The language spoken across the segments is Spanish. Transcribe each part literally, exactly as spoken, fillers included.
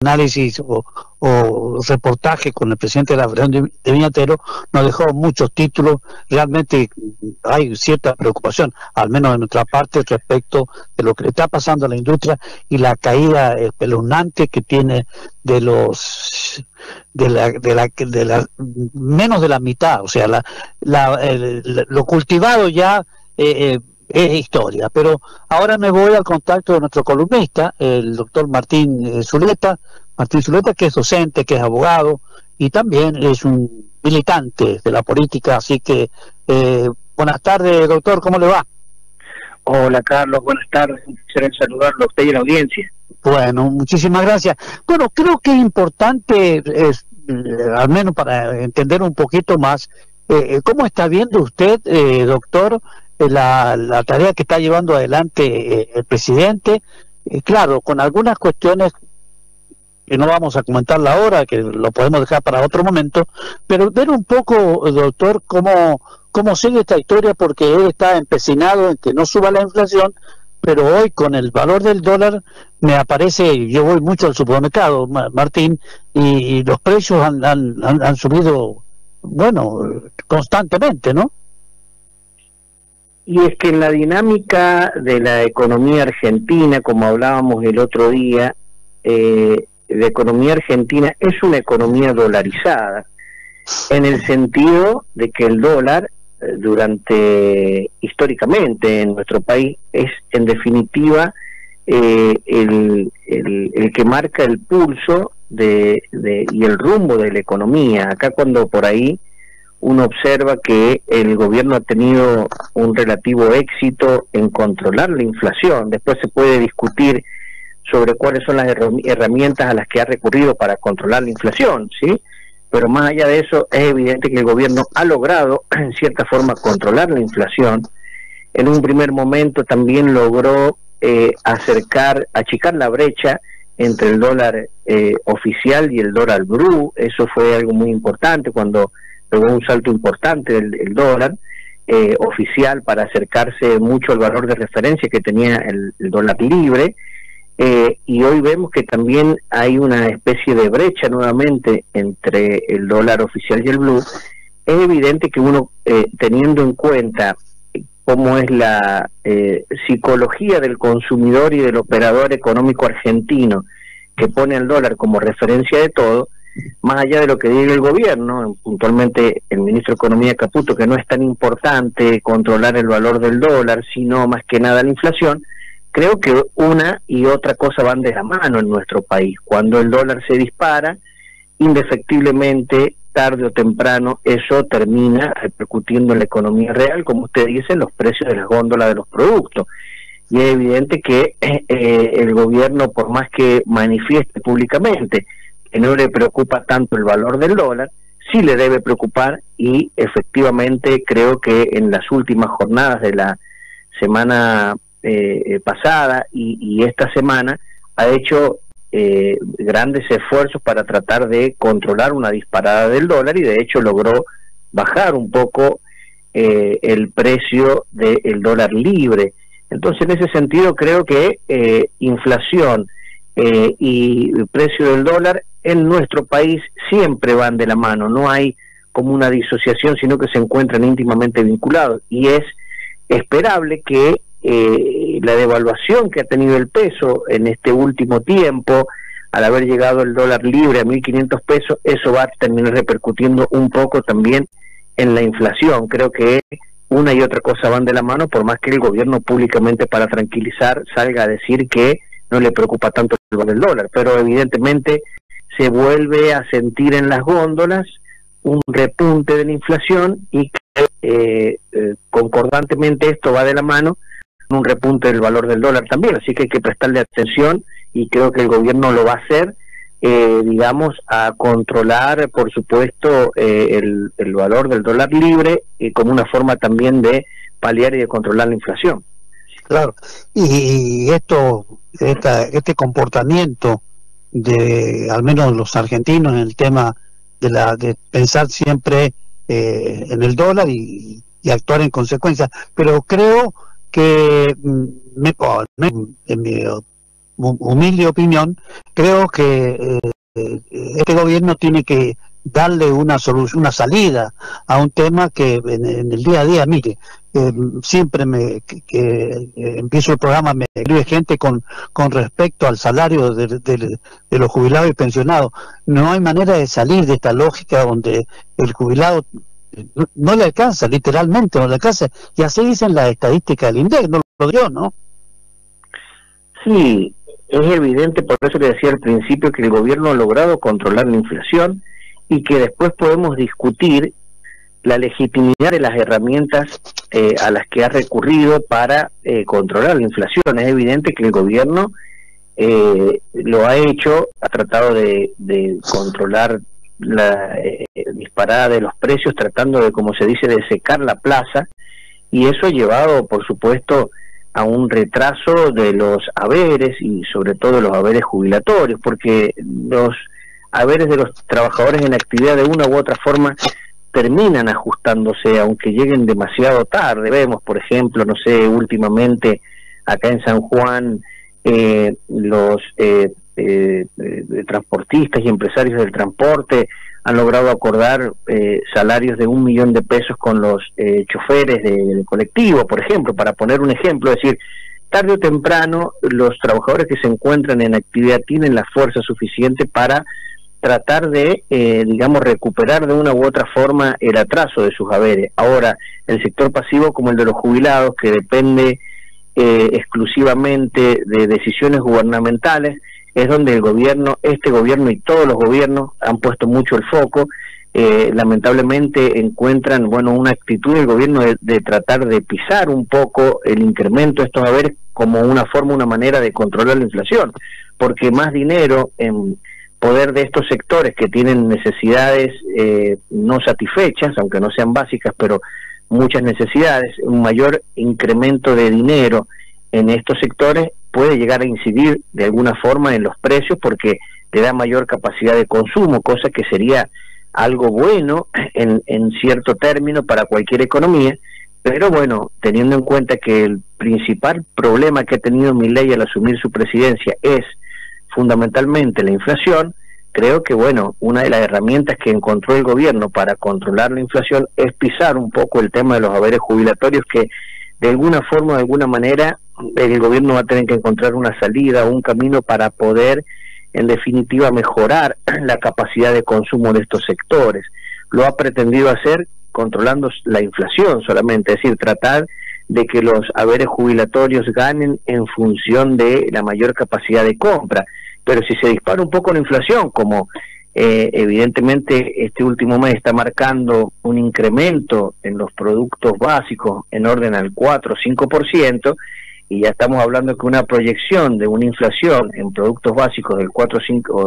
análisis o, o reportaje con el presidente de la Federación de Viñatero nos dejó muchos títulos. Realmente hay cierta preocupación, al menos de nuestra parte, respecto de lo que le está pasando a la industria y la caída espeluznante que tiene de los de la, de la, de la menos de la mitad, o sea, la, la, el, lo cultivado ya eh, eh, es historia. Pero ahora me voy al contacto de nuestro columnista, el doctor Martín eh, Zuleta, Martín Zuleta, que es docente, que es abogado y también es un militante de la política. Así que eh, buenas tardes, doctor, ¿cómo le va? Hola, Carlos, buenas tardes. Quisiera saludarlo a usted y a la audiencia. Bueno, muchísimas gracias. Bueno, creo que es importante, es, eh, al menos para entender un poquito más, eh, ¿cómo está viendo usted, eh, doctor, La, la tarea que está llevando adelante eh, el presidente? Eh, claro, con algunas cuestiones que no vamos a comentarla ahora, que lo podemos dejar para otro momento, pero ver un poco, doctor, cómo, cómo sigue esta historia, porque él está empecinado en que no suba la inflación, pero hoy con el valor del dólar me aparece, yo voy mucho al supermercado, Martín, y, y los precios han, han, han, han subido, bueno, constantemente, ¿no? Y es que en la dinámica de la economía argentina, como hablábamos el otro día, eh, la economía argentina es una economía dolarizada, en el sentido de que el dólar, eh, durante, históricamente en nuestro país, es en definitiva eh, el, el, el que marca el pulso de, de, y el rumbo de la economía. Acá cuando por ahí uno observa que el gobierno ha tenido un relativo éxito en controlar la inflación. Después se puede discutir sobre cuáles son las herramientas a las que ha recurrido para controlar la inflación, ¿sí? Pero más allá de eso, es evidente que el gobierno ha logrado, en cierta forma, controlar la inflación. En un primer momento también logró eh, acercar, achicar la brecha entre el dólar eh, oficial y el dólar blue. Eso fue algo muy importante cuando hubo un salto importante del, del dólar eh, oficial para acercarse mucho al valor de referencia que tenía el, el dólar libre, eh, y hoy vemos que también hay una especie de brecha nuevamente entre el dólar oficial y el blue. Es evidente que uno, eh, teniendo en cuenta cómo es la eh, psicología del consumidor y del operador económico argentino, que pone al dólar como referencia de todo, más allá de lo que diga el gobierno, puntualmente el ministro de Economía Caputo, que no es tan importante controlar el valor del dólar, sino más que nada la inflación, creo que una y otra cosa van de la mano en nuestro país. Cuando el dólar se dispara, indefectiblemente, tarde o temprano, eso termina repercutiendo en la economía real, como usted dice, en los precios de las góndolas de los productos. Y es evidente que eh, el gobierno, por más que manifieste públicamente que no le preocupa tanto el valor del dólar, sí le debe preocupar, y efectivamente creo que en las últimas jornadas de la semana eh, pasada y, y esta semana ha hecho eh, grandes esfuerzos para tratar de controlar una disparada del dólar, y de hecho logró bajar un poco eh, el precio del dólar libre. Entonces, en ese sentido creo que eh, inflación eh, y el precio del dólar en nuestro país siempre van de la mano, no hay como una disociación, sino que se encuentran íntimamente vinculados, y es esperable que eh, la devaluación que ha tenido el peso en este último tiempo, al haber llegado el dólar libre a mil quinientos pesos, eso va a terminar repercutiendo un poco también en la inflación. Creo que una y otra cosa van de la mano, por más que el gobierno públicamente, para tranquilizar, salga a decir que no le preocupa tanto el valor del dólar, pero evidentemente se vuelve a sentir en las góndolas un repunte de la inflación, y que eh, eh, concordantemente esto va de la mano con un repunte del valor del dólar también, así que hay que prestarle atención, y creo que el gobierno lo va a hacer, eh, digamos, a controlar, por supuesto, eh, el, el valor del dólar libre, y como una forma también de paliar y de controlar la inflación. Claro, y esto, esta, este comportamiento de al menos los argentinos en el tema de la de pensar siempre eh, en el dólar y, y actuar en consecuencia, pero creo que me, en mi humilde opinión, creo que eh, este gobierno tiene que darle una solución, una salida a un tema que en, en el día a día, mire, eh, siempre me que, que eh, empiezo el programa, me escribe gente con, con respecto al salario de, de, de los jubilados y pensionados. No hay manera de salir de esta lógica donde el jubilado no, no le alcanza, literalmente no le alcanza, y así dicen las estadísticas del INDEC, no lo dio, ¿no? Sí, es evidente, por eso le decía al principio que el gobierno ha logrado controlar la inflación y que después podemos discutir la legitimidad de las herramientas eh, a las que ha recurrido para eh, controlar la inflación. Es evidente que el gobierno eh, lo ha hecho, ha tratado de, de controlar la eh, disparada de los precios, tratando de, como se dice, de secar la plaza, y eso ha llevado, por supuesto, a un retraso de los haberes y sobre todo de los haberes jubilatorios, porque los haberes de los trabajadores en actividad de una u otra forma terminan ajustándose, aunque lleguen demasiado tarde. Vemos, por ejemplo, no sé, últimamente acá en San Juan, eh, los eh, eh, eh, transportistas y empresarios del transporte han logrado acordar eh, salarios de un millón de pesos con los eh, choferes de, de colectivo, por ejemplo, para poner un ejemplo, es decir, tarde o temprano los trabajadores que se encuentran en actividad tienen la fuerza suficiente para tratar de, eh, digamos, recuperar de una u otra forma el atraso de sus haberes. Ahora, el sector pasivo como el de los jubilados, que depende eh, exclusivamente de decisiones gubernamentales, es donde el gobierno, este gobierno y todos los gobiernos han puesto mucho el foco. Eh, lamentablemente encuentran, bueno, una actitud del gobierno de, de tratar de pisar un poco el incremento de estos haberes como una forma, una manera de controlar la inflación, porque más dinero en poder de estos sectores que tienen necesidades eh, no satisfechas, aunque no sean básicas, pero muchas necesidades, un mayor incremento de dinero en estos sectores puede llegar a incidir de alguna forma en los precios porque le da mayor capacidad de consumo, cosa que sería algo bueno en, en cierto término para cualquier economía, pero bueno, teniendo en cuenta que el principal problema que ha tenido Milei al asumir su presidencia es fundamentalmente la inflación, creo que bueno, una de las herramientas que encontró el gobierno para controlar la inflación es pisar un poco el tema de los haberes jubilatorios, que de alguna forma, de alguna manera, el gobierno va a tener que encontrar una salida o un camino para poder, en definitiva, mejorar la capacidad de consumo de estos sectores. Lo ha pretendido hacer controlando la inflación solamente, es decir, tratar de que los haberes jubilatorios ganen en función de la mayor capacidad de compra. Pero si se dispara un poco la inflación, como eh, evidentemente este último mes está marcando un incremento en los productos básicos en orden al cuatro o cinco por ciento, y ya estamos hablando que una proyección de una inflación en productos básicos del cuatro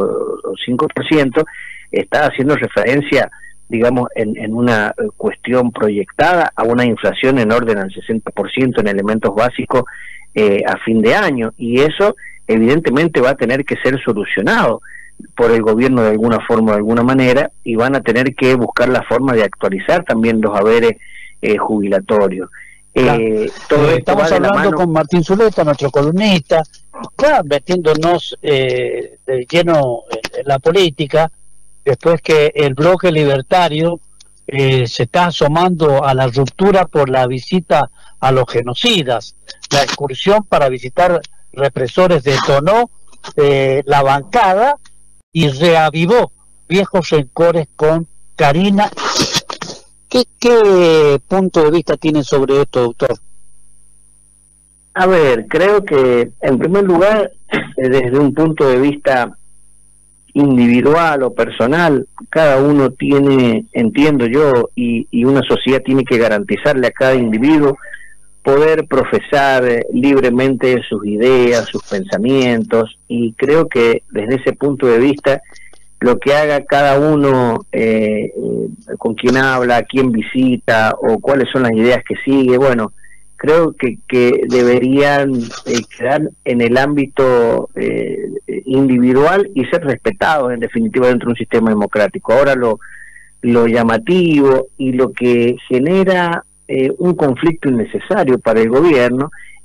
o cinco por ciento está haciendo referencia, digamos, en, en una cuestión proyectada a una inflación en orden al sesenta por ciento en elementos básicos eh, a fin de año, y eso evidentemente va a tener que ser solucionado por el gobierno de alguna forma o de alguna manera, y van a tener que buscar la forma de actualizar también los haberes eh, jubilatorios. Eh, todo eh, estamos hablando con Martín Zuleta, nuestro columnista, está metiéndonos eh, de lleno en, en la política, después que el bloque libertario eh, se está asomando a la ruptura por la visita a los genocidas. La excursión para visitar represores detonó eh, la bancada y reavivó viejos rencores con Karina. ¿Qué, ¿Qué punto de vista tiene sobre esto, doctor? A ver, creo que en primer lugar, desde un punto de vista individual o personal, cada uno tiene, entiendo yo, y, y una sociedad tiene que garantizarle a cada individuo poder profesar eh, libremente sus ideas, sus pensamientos, y creo que desde ese punto de vista lo que haga cada uno, eh, eh, con quién habla, quién visita o cuáles son las ideas que sigue, bueno, creo que, que deberían eh, quedar en el ámbito eh, individual y ser respetados en definitiva dentro de un sistema democrático. Ahora lo, lo llamativo y lo que genera eh, un conflicto innecesario para el gobierno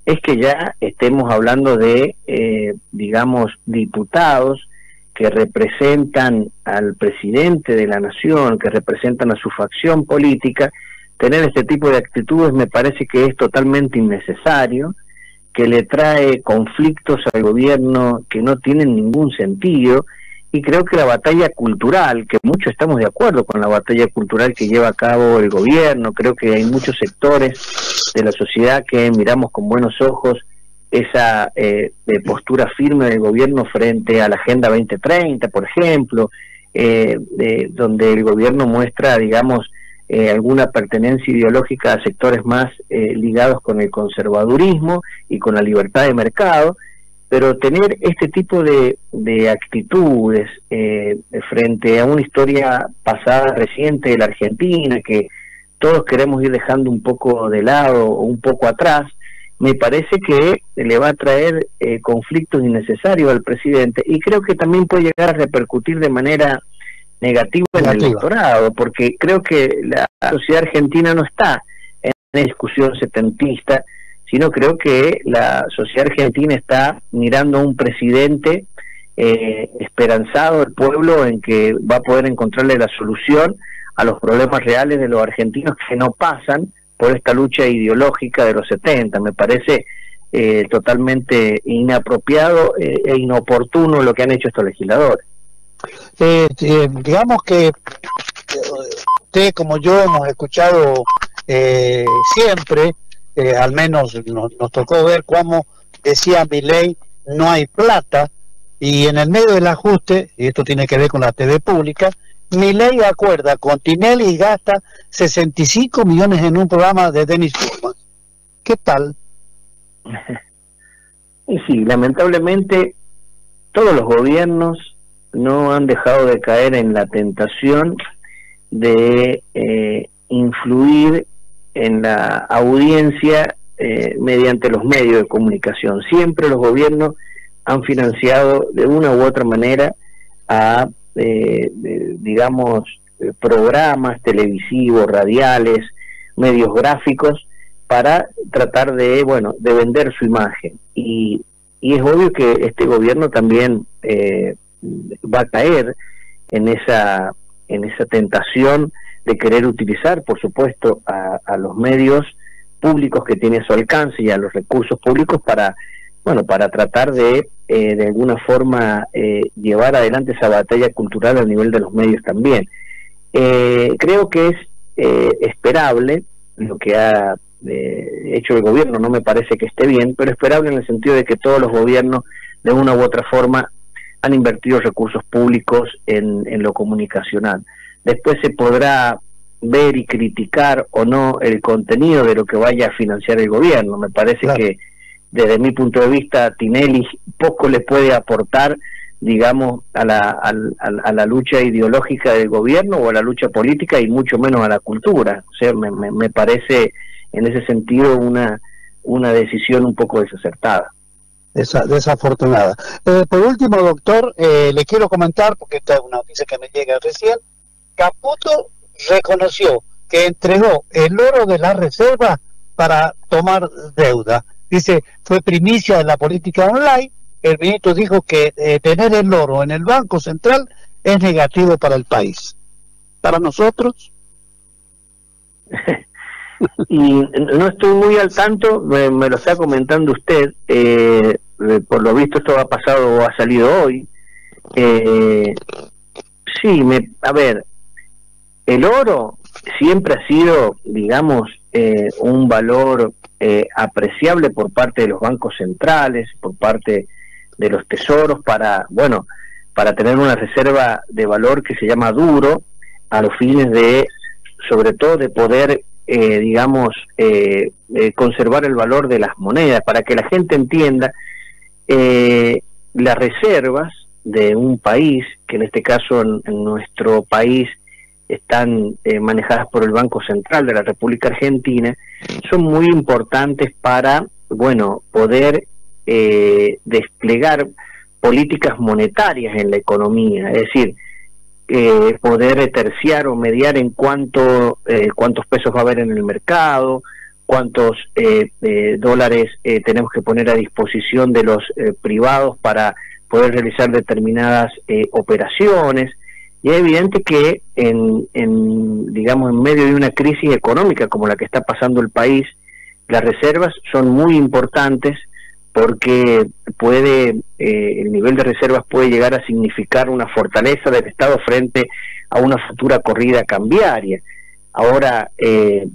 es que ya estemos hablando de, eh, digamos, diputados que representan al presidente de la nación, que representan a su facción política. Tener este tipo de actitudes me parece que es totalmente innecesario, que le trae conflictos al gobierno que no tienen ningún sentido, y creo que la batalla cultural, que muchos estamos de acuerdo con la batalla cultural que lleva a cabo el gobierno, creo que hay muchos sectores de la sociedad que miramos con buenos ojos esa eh, de postura firme del gobierno frente a la Agenda veinte treinta, por ejemplo, eh, de, donde el gobierno muestra, digamos, eh, alguna pertenencia ideológica a sectores más eh, ligados con el conservadurismo y con la libertad de mercado, pero tener este tipo de, de actitudes eh, frente a una historia pasada reciente de la Argentina, que todos queremos ir dejando un poco de lado o un poco atrás, me parece que le va a traer eh, conflictos innecesarios al presidente, y creo que también puede llegar a repercutir de manera negativa en el electorado, porque creo que la sociedad argentina no está en una discusión setentista, sino creo que la sociedad argentina está mirando a un presidente eh, esperanzado del pueblo en que va a poder encontrarle la solución a los problemas reales de los argentinos que no pasan por esta lucha ideológica de los setenta. Me parece eh, totalmente inapropiado eh, e inoportuno lo que han hecho estos legisladores. Eh, eh, digamos que usted como yo hemos escuchado eh, siempre, eh, al menos nos, nos tocó ver cómo decía Milei, no hay plata, y en el medio del ajuste, y esto tiene que ver con la T V pública, Milei acuerda con Tinelli y gasta sesenta y cinco millones en un programa de Dennis Furman. ¿Qué tal? Y sí, lamentablemente todos los gobiernos no han dejado de caer en la tentación de eh, influir en la audiencia eh, mediante los medios de comunicación. Siempre los gobiernos han financiado de una u otra manera a Eh, eh, digamos, eh, programas televisivos, radiales, medios gráficos, para tratar de, bueno, de vender su imagen. Y, y es obvio que este gobierno también eh, va a caer en esa, en esa tentación de querer utilizar, por supuesto, a, a los medios públicos que tiene a su alcance y a los recursos públicos para, bueno, para tratar de Eh, de alguna forma eh, llevar adelante esa batalla cultural a nivel de los medios también. Eh, creo que es eh, esperable lo que ha eh, hecho el gobierno, no me parece que esté bien, pero esperable en el sentido de que todos los gobiernos de una u otra forma han invertido recursos públicos en, en lo comunicacional. Después se podrá ver y criticar o no el contenido de lo que vaya a financiar el gobierno. Me parece claro. que desde mi punto de vista, Tinelli poco le puede aportar, digamos, a la, a, a la lucha ideológica del gobierno o a la lucha política, y mucho menos a la cultura. O sea, me, me, me parece en ese sentido una, una decisión un poco desacertada. Esa, desafortunada. Eh, por último, doctor, eh, le quiero comentar, porque esta es una noticia que me llega recién, Caputo reconoció que entregó el oro de la reserva para tomar deuda. Dice, fue primicia de la política online. El ministro dijo que eh, tener el oro en el Banco Central es negativo para el país. ¿Para nosotros? Y no estoy muy al tanto, me, me lo está comentando usted. Eh, por lo visto esto ha pasado o ha salido hoy. Eh, sí, me, a ver, el oro siempre ha sido, digamos, eh, un valor Eh, apreciable por parte de los bancos centrales, por parte de los tesoros, para, bueno, para tener una reserva de valor que se llama duro, a los fines de, sobre todo, de poder, eh, digamos, eh, eh, conservar el valor de las monedas. Para que la gente entienda, eh, las reservas de un país, que en este caso en, en nuestro país están eh, manejadas por el Banco Central de la República Argentina, son muy importantes para, bueno, poder eh, desplegar políticas monetarias en la economía, es decir, eh, poder terciar o mediar en cuánto, eh, cuántos pesos va a haber en el mercado, cuántos eh, eh, dólares eh, tenemos que poner a disposición de los eh, privados para poder realizar determinadas eh, operaciones. Y es evidente que en, en, digamos, en medio de una crisis económica como la que está pasando el país, las reservas son muy importantes, porque puede eh, el nivel de reservas puede llegar a significar una fortaleza del Estado frente a una futura corrida cambiaria. Ahora, eh,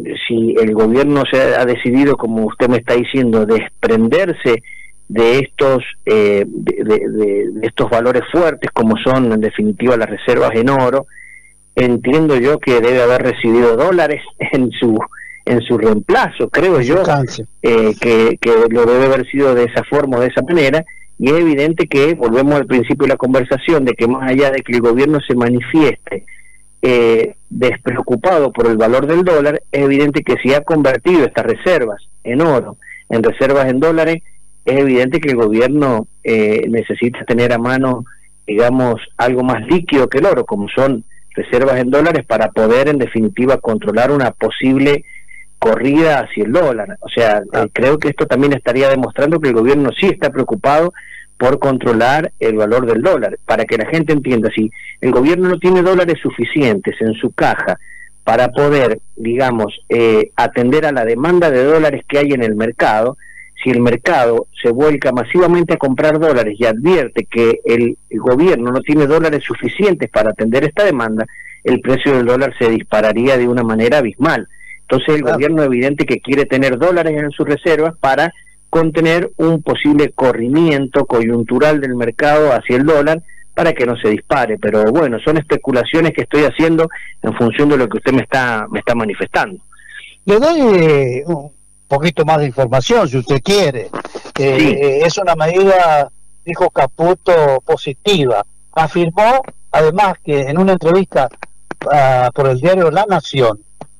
si el gobierno se ha decidido, como usted me está diciendo, desprenderse de estos eh, de, de, de, de estos valores fuertes, como son en definitiva las reservas en oro, entiendo yo que debe haber recibido dólares en su en su reemplazo, creo yo, eh, que, que lo debe haber sido de esa forma o de esa manera. Y es evidente que, volvemos al principio de la conversación, de que más allá de que el gobierno se manifieste eh, despreocupado por el valor del dólar, es evidente que si ha convertido estas reservas en oro en reservas en dólares, es evidente que el gobierno eh, necesita tener a mano, digamos, algo más líquido que el oro, como son reservas en dólares, para poder en definitiva controlar una posible corrida hacia el dólar. O sea, eh, creo que esto también estaría demostrando que el gobierno sí está preocupado por controlar el valor del dólar. Para que la gente entienda, si el gobierno no tiene dólares suficientes en su caja para poder, digamos, eh, atender a la demanda de dólares que hay en el mercado, si el mercado se vuelca masivamente a comprar dólares y advierte que el, el gobierno no tiene dólares suficientes para atender esta demanda, el precio del dólar se dispararía de una manera abismal. Entonces el claro. gobierno evidente que quiere tener dólares en sus reservas para contener un posible corrimiento coyuntural del mercado hacia el dólar para que no se dispare. Pero bueno, son especulaciones que estoy haciendo en función de lo que usted me está me está manifestando. Le doy eh, un poquito más de información si usted quiere. Eh, sí. Es una medida, dijo Caputo, positiva. Afirmó además que en una entrevista uh, por el diario La Nación,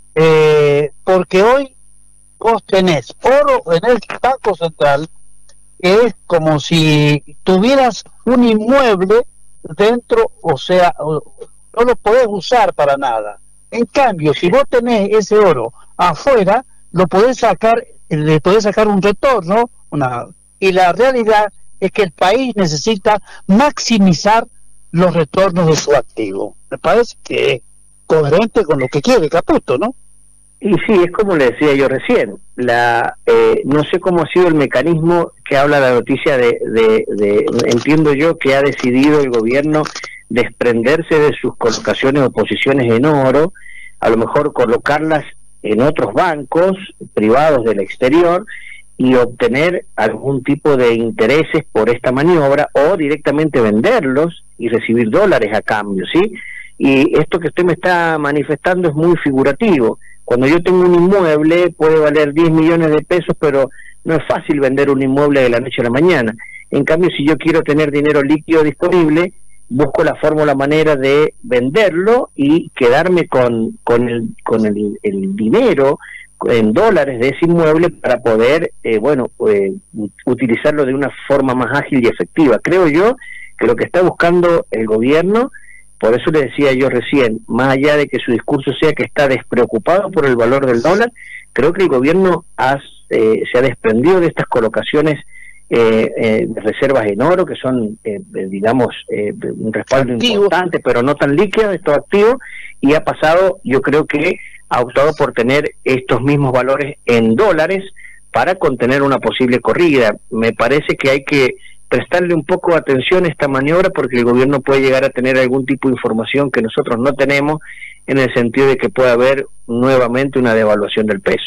eh, porque hoy vos tenés oro en el Banco Central, que es como si tuvieras un inmueble dentro, o sea, no lo podés usar para nada. En cambio, si vos tenés ese oro afuera, lo podés sacar, le podés sacar un retorno, una, y la realidad es que el país necesita maximizar los retornos de su activo. Me parece que es coherente con lo que quiere Caputo, ¿no? Y sí, es como le decía yo recién, la eh, no sé cómo ha sido el mecanismo que habla la noticia de, de, de, entiendo yo que ha decidido el gobierno desprenderse de sus colocaciones o posiciones en oro, a lo mejor colocarlas en otros bancos privados del exterior y obtener algún tipo de intereses por esta maniobra, o directamente venderlos y recibir dólares a cambio, ¿sí? Y esto que usted me está manifestando es muy figurativo. Cuando yo tengo un inmueble puede valer diez millones de pesos, pero no es fácil vender un inmueble de la noche a la mañana. En cambio, si yo quiero tener dinero líquido disponible, busco la forma, la manera de venderlo y quedarme con, con, el, con el, el dinero en dólares de ese inmueble para poder, eh, bueno, eh, utilizarlo de una forma más ágil y efectiva. Creo yo que lo que está buscando el gobierno, por eso le decía yo recién, más allá de que su discurso sea que está despreocupado por el valor del dólar, creo que el gobierno ha, eh, se ha desprendido de estas colocaciones eh, eh, de reservas en oro, que son, eh, digamos, eh, un respaldo activo, importante, pero no tan líquido, estos activos, y ha pasado, yo creo que ha optado por tener estos mismos valores en dólares para contener una posible corrida. Me parece que hay que prestarle un poco de atención a esta maniobra, porque el gobierno puede llegar a tener algún tipo de información que nosotros no tenemos, en el sentido de que puede haber nuevamente una devaluación del peso.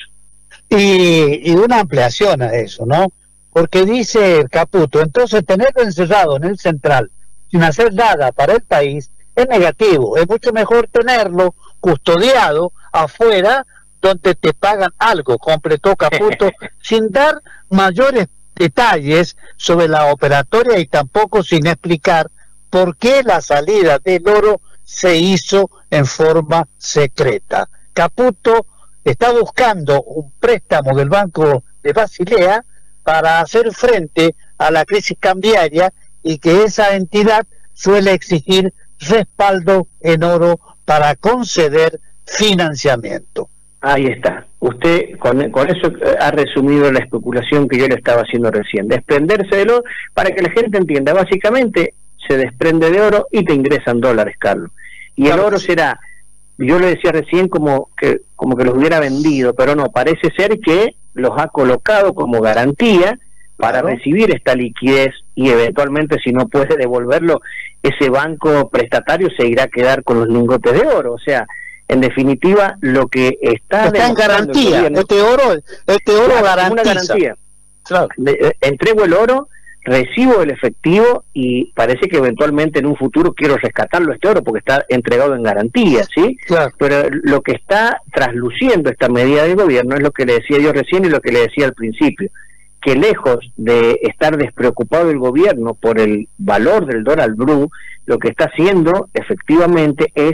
Y, y una ampliación a eso, ¿no? Porque dice Caputo, entonces tenerlo encerrado en el central sin hacer nada para el país es negativo. Es mucho mejor tenerlo custodiado afuera, donde te pagan algo, completó Caputo, sin dar mayores detalles sobre la operatoria y tampoco sin explicar por qué la salida del oro se hizo en forma secreta. Caputo está buscando un préstamo del Banco de Basilea para hacer frente a la crisis cambiaria, y que esa entidad suele exigir respaldo en oro para conceder financiamiento. Ahí está. Usted con, con eso ha resumido la especulación que yo le estaba haciendo recién. Desprenderse del oro, para que la gente entienda, básicamente se desprende de oro y te ingresan dólares, Carlos. Y el oro será, yo le decía recién como que, como que los hubiera vendido, pero no, parece ser que los ha colocado como garantía para claro. recibir esta liquidez, y eventualmente si no puede devolverlo, ese banco prestatario se irá a quedar con los lingotes de oro. O sea, en definitiva, lo que está, está en garantía, gobierno, este oro, este oro claro, garantiza. Una garantía. Claro. De, entrego el oro, recibo el efectivo y parece que eventualmente en un futuro quiero rescatarlo este oro porque está entregado en garantía, ¿sí? Claro. Pero lo que está trasluciendo esta medida del gobierno es lo que le decía yo recién y lo que le decía al principio, que lejos de estar despreocupado el gobierno por el valor del dólar blue, lo que está haciendo efectivamente es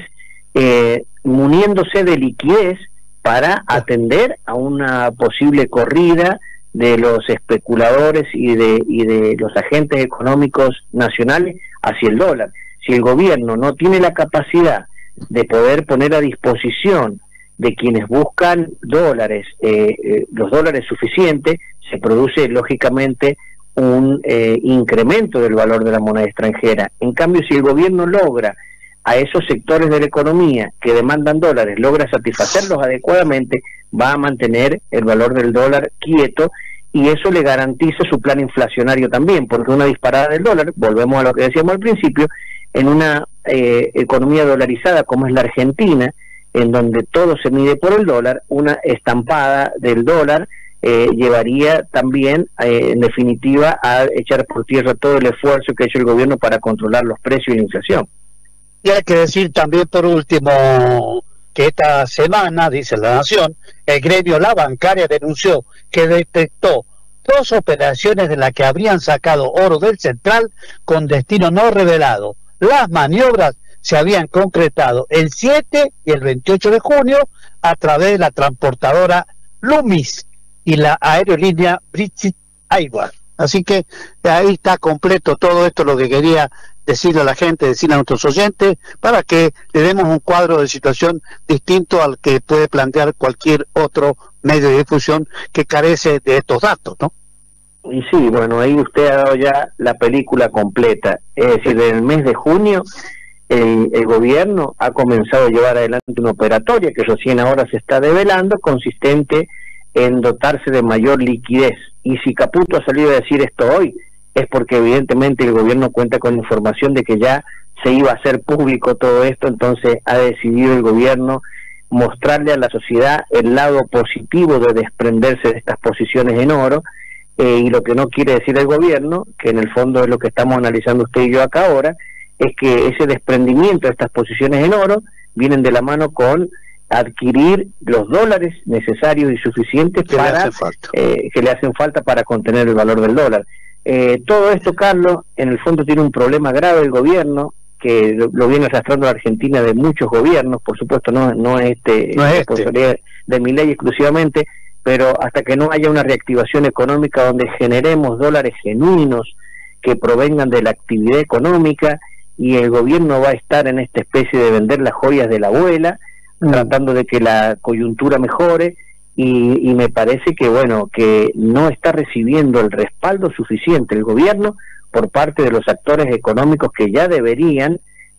eh, muniéndose de liquidez para atender a una posible corrida de los especuladores y de, y de los agentes económicos nacionales hacia el dólar. Si el gobierno no tiene la capacidad de poder poner a disposición de quienes buscan dólares, eh, eh, los dólares suficientes, se produce lógicamente un eh, incremento del valor de la moneda extranjera. En cambio, si el gobierno logra a esos sectores de la economía que demandan dólares, logra satisfacerlos adecuadamente, va a mantener el valor del dólar quieto, y eso le garantiza su plan inflacionario también, porque una disparada del dólar, volvemos a lo que decíamos al principio, en una eh, economía dolarizada como es la Argentina, en donde todo se mide por el dólar, una estampada del dólar eh, llevaría también, eh, en definitiva, a echar por tierra todo el esfuerzo que ha hecho el gobierno para controlar los precios y la inflación. Y hay que decir también, por último, que esta semana, dice La Nación, el gremio La Bancaria denunció que detectó dos operaciones de las que habrían sacado oro del central con destino no revelado. Las maniobras se habían concretado el siete y el veintiocho de junio a través de la transportadora Loomis y la aerolínea British Airways. Así que ahí está completo todo esto, lo que quería decirle a la gente, decirle a nuestros oyentes, para que le demos un cuadro de situación distinto al que puede plantear cualquier otro medio de difusión que carece de estos datos, ¿no? Y sí, bueno, ahí usted ha dado ya la película completa. Es decir, en el mes de junio el, el gobierno ha comenzado a llevar adelante una operatoria que recién ahora se está develando, consistente en dotarse de mayor liquidez. Y si Caputo ha salido a decir esto hoy, es porque evidentemente el gobierno cuenta con información de que ya se iba a hacer público todo esto, entonces ha decidido el gobierno mostrarle a la sociedad el lado positivo de desprenderse de estas posiciones en oro, eh, y lo que no quiere decir el gobierno, que en el fondo es lo que estamos analizando usted y yo acá ahora, es que ese desprendimiento de estas posiciones en oro vienen de la mano con adquirir los dólares necesarios y suficientes que para le eh, que le hacen falta para contener el valor del dólar. Eh, todo esto, Carlos, en el fondo tiene un problema grave el gobierno, que lo, lo viene arrastrando la Argentina de muchos gobiernos, por supuesto no, no es este, no es este. de Milei exclusivamente, pero hasta que no haya una reactivación económica donde generemos dólares genuinos que provengan de la actividad económica, y el gobierno va a estar en esta especie de vender las joyas de la abuela, mm. tratando de que la coyuntura mejore, y, y me parece que bueno, que no está recibiendo el respaldo suficiente el gobierno por parte de los actores económicos que ya deberían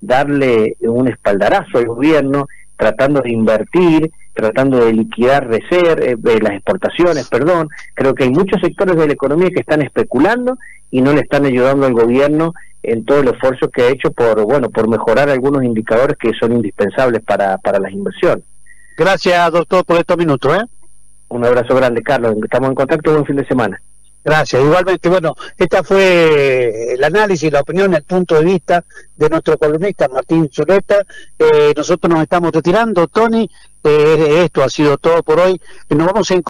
darle un espaldarazo al gobierno, tratando de invertir, tratando de liquidar reservas, eh, las exportaciones, perdón. Creo que hay muchos sectores de la economía que están especulando y no le están ayudando al gobierno en todo el esfuerzo que ha hecho por, bueno, por mejorar algunos indicadores que son indispensables para, para las inversiones. Gracias, doctor, por estos minutos, ¿eh? Un abrazo grande, Carlos. Estamos en contacto. Buen fin de semana. Gracias. Igualmente, bueno, esta fue el análisis, la opinión, el punto de vista de nuestro columnista Martín Zuleta. Eh, nosotros nos estamos retirando, Tony. Eh, esto ha sido todo por hoy. Nos vamos a